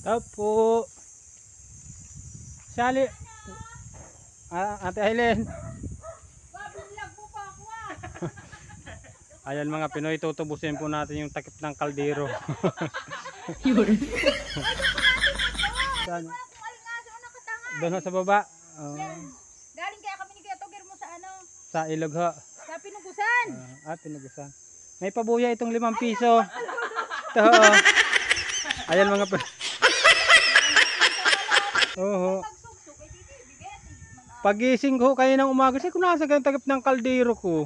Tao po. Sali. Ate Aileen. Ayan mga Pinoy, tutubusin po natin yung takip ng kaldero. Yun. Saan? Doon sa baba. Galing kaya kami ni Kuya Tugir mo sa ano? Sa ilog ho. Sa Pinugusan. Pinugusan. May pabuya itong 5 piso. Ito ho. Ayan mga Pinoy. Oo. Pagising ko kayo ng umaga, kung nasa ganang takip ng kaldero ko.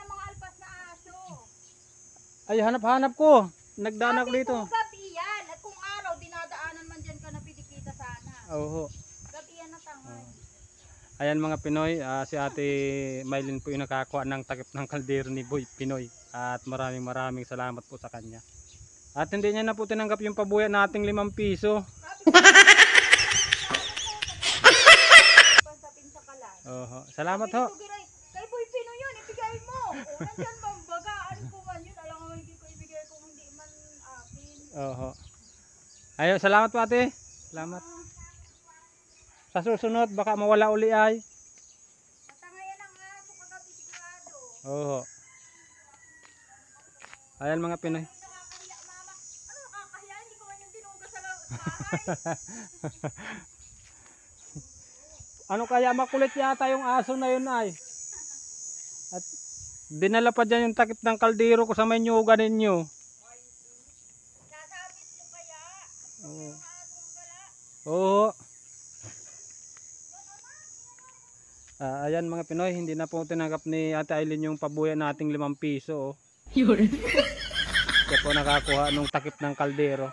Ay, hanap-hanap ko. Nagdaan ako dito. Gabi yan. At kung araw, dinadaanan man dyan ka na pinikita sana. Oo. Gabi yan na tangay. Ayan mga Pinoy, si Ate Maylin po yung nakakuha ng takip ng kaldero ni Boy Pinoy. At maraming salamat po sa kanya. At hindi niya na po tinanggap yung pabuya nating 5 piso. Oho. Salamat ho. Kay Boy Pinoy yun, ibigay mo. Nandyan bang bagaan ko man yun. Alam ko hindi ko ibigay kung hindi man akin. Oho. Ayun, salamat po ate. Salamat. Sa susunod, baka mawala uli ay. Matangayan ang aso kagabi sigurado. Oho. Ayan mga Pinoy. Nakakahiya mama. Ano nakakahiya? Hindi ko man yung dinuga sa bahay. Ano kaya makulit yata yung aso na yun ay. At dinala pa dyan yung takip ng kaldero ko sa may nyuga ninyo. Sasabit mo kaya? Oo. Yung asong gala? Oo. Ayan mga Pinoy, hindi na po tinanggap ni Ate Aileen yung pabuya nating 5 piso. Yun. Kaya po nakakuha nung takip ng kaldero.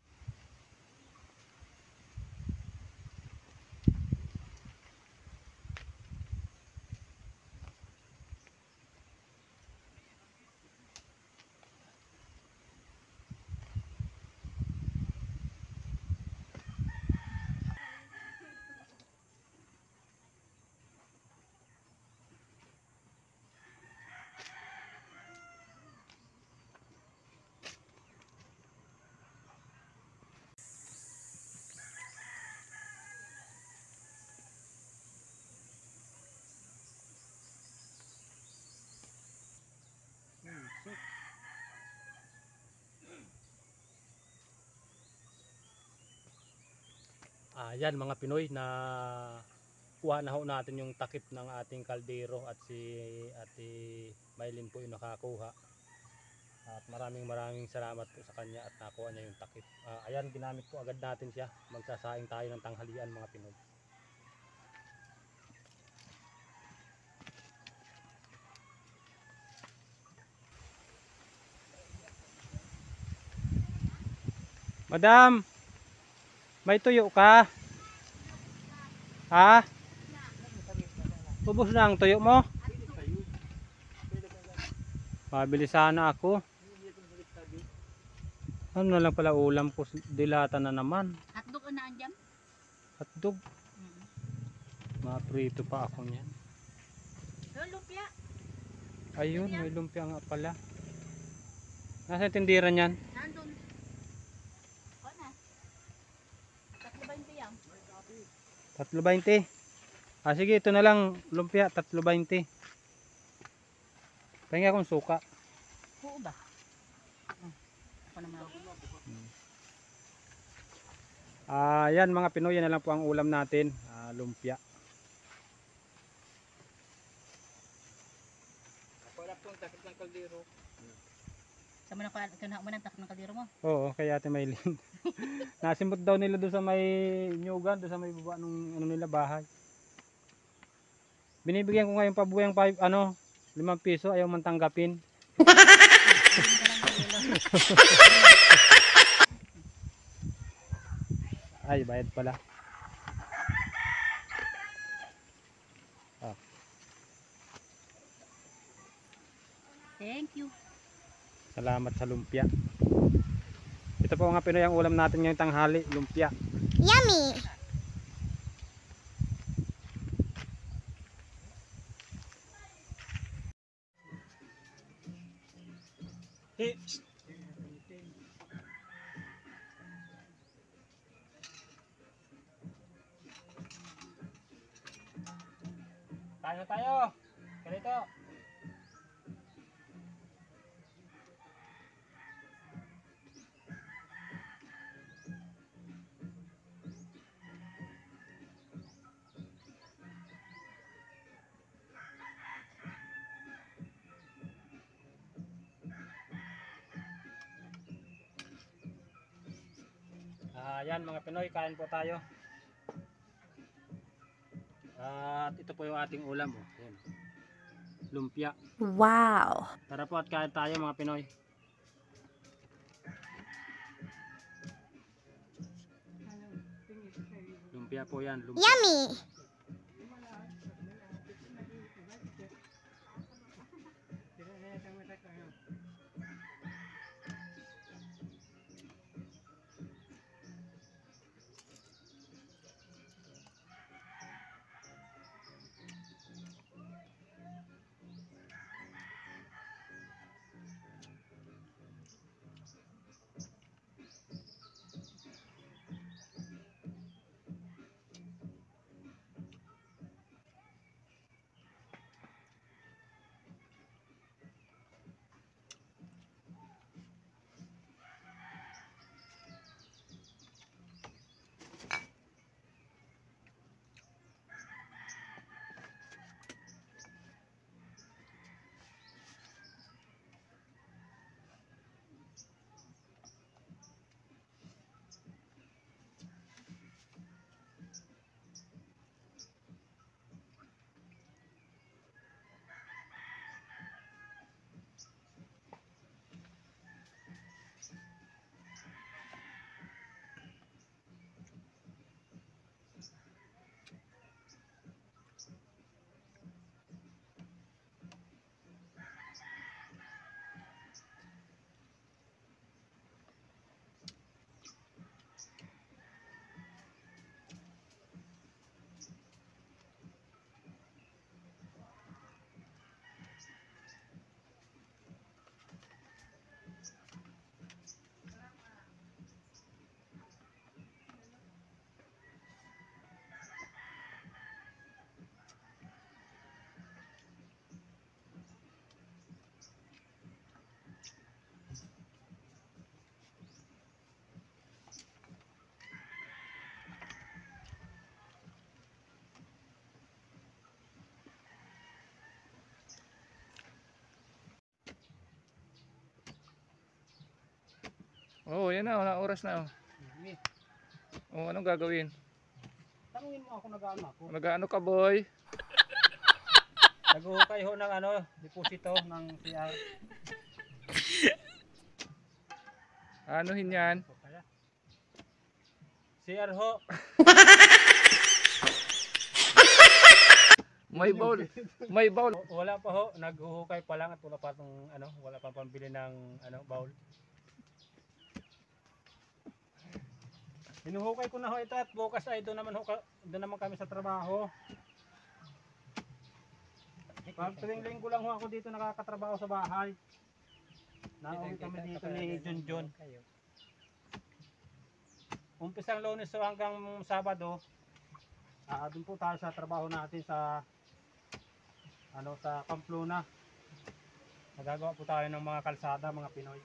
Ayan mga Pinoy, na kuha na ho natin yung takip ng ating kaldero at si Ate Maylin po yung nakakuha. At maraming salamat po sa kanya at nakuha niya yung takip. Ayan, ginamit po agad natin siya. Magsasaing tayo ng tanghalian mga Pinoy. Madam, may tuyo ka? Ha? Ubos na ang tuyo mo? Pabili sana ako. Ano na lang pala ulam ko, dilata na naman. Hotdog na andyan? Hotdog. Maprito pa ako niyan. Yung lumpia. Ayun, may lumpia nga pala. Nasa tindiran yan? Nandun. O na. 3.20 yan. 3.20. Sige, ito na lang lumpia, 3.20. Pahinga akong suka. Oo ba? Ako naman ako. Yan mga Pinoy, yan na lang po ang ulam natin. Lumpia. Wala pong takip ng kaldero. Sama na kanha mo ng takip ng kaldero mo? Oo, kaya Ate Maylin. Nasimot daw nila doon sa may nyugan, doon sa may baba nung ano nila bahay. Binibigyan ko ngayon pabuyang 5 piso, ayaw man tanggapin. Ay, bayad pala. Thank you. Salamat sa lumpia. Ito po mga Pinoy ang ulam natin ngayong tanghali, lumpia. Yummy! Kain na tayo. Ganito. Yan mga Pinoy, kain po tayo. At ito po yung ating ulam. Oh. Yan. Lumpia. Wow. Tara po at kain tayo mga Pinoy. Lumpia po yan. Lumpia. Yummy. Oo, yan na, wala oras na. Oh, anong gagawin? Tanungin mo ako nag-ano ako. Nag-ano ka, boy? Naghuhukay ho ng ano, deposito ng CR. Anuhin yan? CR ho. May bowl. May bowl. Wala pa ho, naghuhukay pa lang at wala pa tong ano, wala pa pambili ng ano, bowl. Hinuhukay ko na ho ito at bukas ay doon naman kami sa trabaho. Pag tuwing linggo lang ho ako dito nakakatrabaho sa bahay. Nauwi kami dito ni Junjun. Umpisang Lunes so hanggang Sabado. Doon po tayo sa trabaho natin sa sa Pamplona. Nagagawa po tayo ng mga kalsada, mga Pinoy.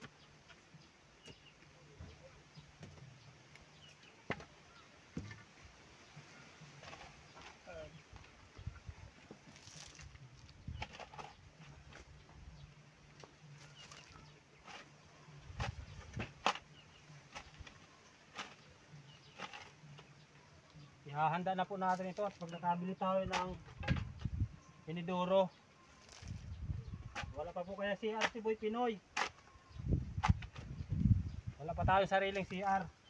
Ihahanda na po natin ito at pag nakabili tayo ng inidoro. Wala pa po kaya CR si Boy Pinoy. Wala pa tayo sariling CR.